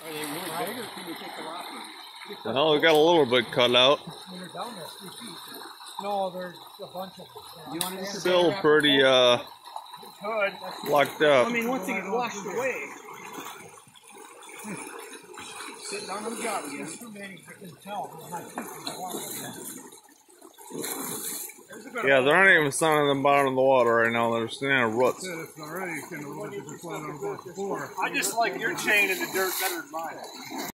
Are they really big or can you take the rocker? Well, we got a little bit cut out. When they're down there, 3 feet. No, there's a bunch of them. You want to Still pretty locked up. I mean, once they get washed away. Sit down on the job again. There's too many, I can tell. My feet in the water. Yeah, there aren't even some in the bottom of the water right now. They're standing in roots. It's already kind of a little bit flat on the floor. I just like your chain in the dirt better than mine.